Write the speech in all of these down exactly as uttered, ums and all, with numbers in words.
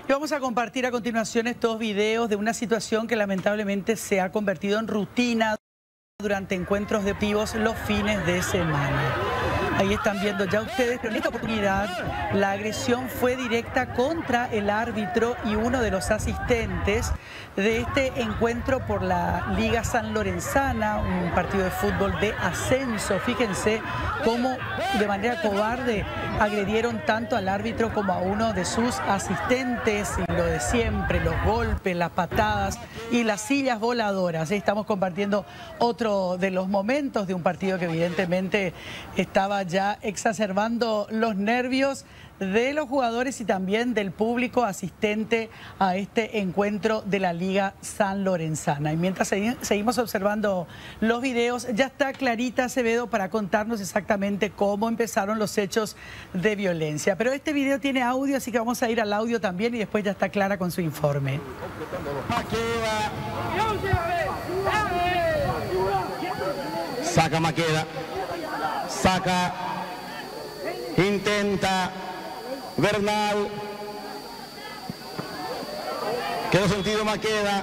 Y vamos a compartir a continuación estos videos de una situación que lamentablemente se ha convertido en rutina durante encuentros deportivos los fines de semana. Ahí están viendo ya ustedes, pero en esta oportunidad la agresión fue directa contra el árbitro y uno de los asistentes de este encuentro por la Liga Sanlorenzana, un partido de fútbol de ascenso. Fíjense cómo de manera cobarde agredieron tanto al árbitro como a uno de sus asistentes, y lo de siempre, los golpes, las patadas y las sillas voladoras. Estamos compartiendo otro de los momentos de un partido que evidentemente estaba ya exacerbando los nervios de los jugadores y también del público asistente a este encuentro de la Liga Sanlorenzana. Y mientras seguimos observando los videos, ya está Clarita Acevedo para contarnos exactamente cómo empezaron los hechos de violencia. Pero este video tiene audio, así que vamos a ir al audio también y después ya está Clara con su informe. Saca Maqueda, saca, intenta, Bernal, quedó sentido Maqueda.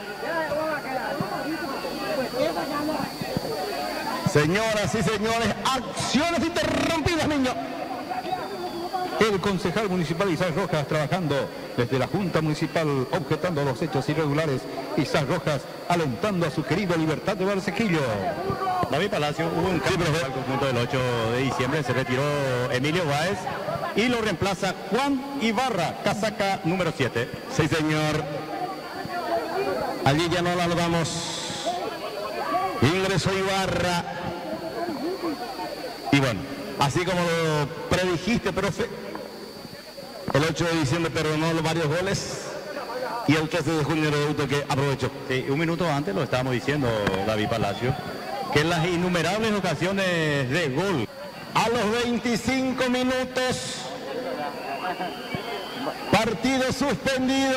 Señoras y señores, acciones interrumpidas, niños. El concejal municipal Isaac Rojas trabajando desde la Junta Municipal, objetando los hechos irregulares. Isaac Rojas alentando a su querido Libertad de Barcequillo. David Palacio, hubo un cambio al conjunto del ocho de diciembre, se retiró Emilio Báez y lo reemplaza Juan Ibarra, casaca número siete. Sí, señor. Allí ya no la damos. Ingresó Ibarra. Y bueno, así como lo predijiste, profe, el ocho de diciembre perdonó los varios goles y el trece de junio era el auto que aprovechó. Sí, un minuto antes lo estábamos diciendo, David Palacio, que en las innumerables ocasiones de gol. A los veinticinco minutos, partido suspendido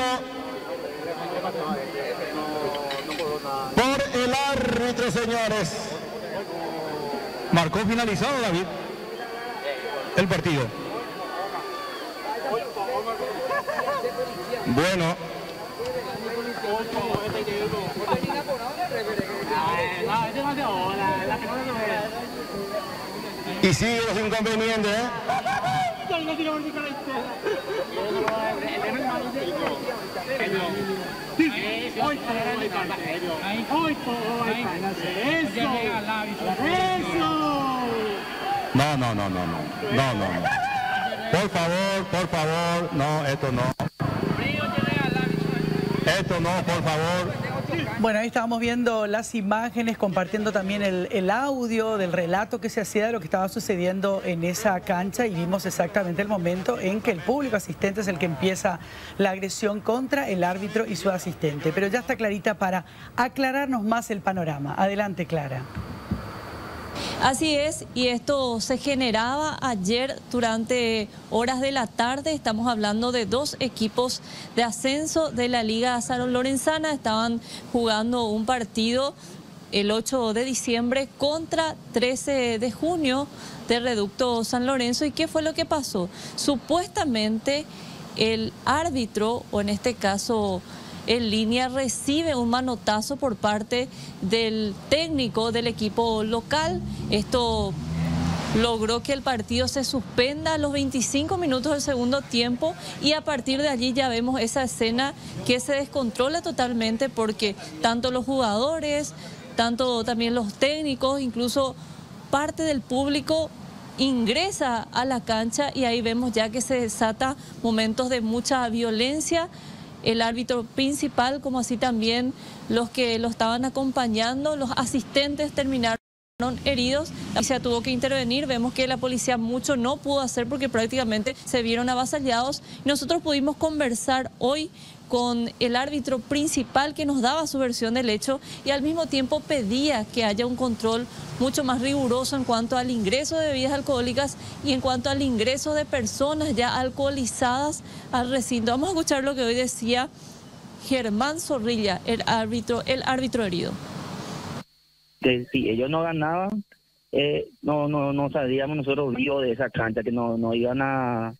por el árbitro, señores. Marcó finalizado, David, el partido. Bueno. Y sigue los inconvenientes, ¿eh? No, no, no, no, no, no, no, no. Por favor, por favor, no, esto no. Esto no, por favor. Bueno, ahí estábamos viendo las imágenes, compartiendo también el, el audio del relato que se hacía de lo que estaba sucediendo en esa cancha, y vimos exactamente el momento en que el público asistente es el que empieza la agresión contra el árbitro y su asistente. Pero ya está Clarita para aclararnos más el panorama. Adelante, Clara. Así es, y esto se generaba ayer durante horas de la tarde. Estamos hablando de dos equipos de ascenso de la Liga Sanlorenzana. Estaban jugando un partido el ocho de diciembre contra trece de junio de Reducto San Lorenzo. ¿Y qué fue lo que pasó? Supuestamente el árbitro, o en este caso en línea, recibe un manotazo por parte del técnico del equipo local. Esto logró que el partido se suspenda a los veinticinco minutos del segundo tiempo, y a partir de allí ya vemos esa escena que se descontrola totalmente, porque tanto los jugadores, tanto también los técnicos, incluso parte del público ingresa a la cancha, y ahí vemos ya que se desata momentos de mucha violencia. El árbitro principal, como así también los que lo estaban acompañando, los asistentes terminaron heridos y se tuvo que intervenir. Vemos que la policía mucho no pudo hacer porque prácticamente se vieron avasallados. Nosotros pudimos conversar hoy con el árbitro principal, que nos daba su versión del hecho y al mismo tiempo pedía que haya un control mucho más riguroso en cuanto al ingreso de bebidas alcohólicas y en cuanto al ingreso de personas ya alcoholizadas al recinto. Vamos a escuchar lo que hoy decía Germán Zorrilla, el árbitro, el árbitro herido. Que si ellos no ganaban, eh, no no no saldríamos nosotros vivos de esa cancha, que no, no iban a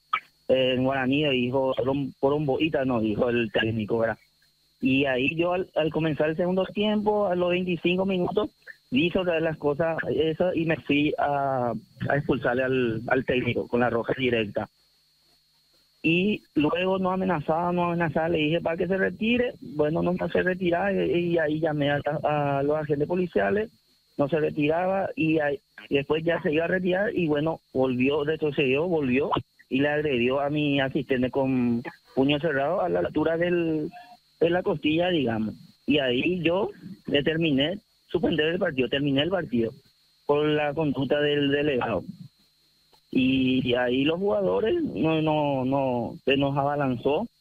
en guaraní dijo poromboita, no, dijo el técnico, ¿verdad? Y ahí yo al, al comenzar el segundo tiempo, a los veinticinco minutos, vi sobre las cosas eso y me fui a, a expulsarle al, al técnico con la roja directa. Y luego no amenazaba, no amenazaba, le dije para que se retire, bueno, no se retiraba y, y ahí llamé a, a los agentes policiales, no se retiraba y, ahí, y después ya se iba a retirar y bueno, volvió, retrocedió, volvió y le agredió a mi asistente con puño cerrado a la altura del, de la costilla, digamos. Y ahí yo determiné suspender el partido, terminé el partido por la conducta del delegado. Y ahí los jugadores no no no se nos abalanzó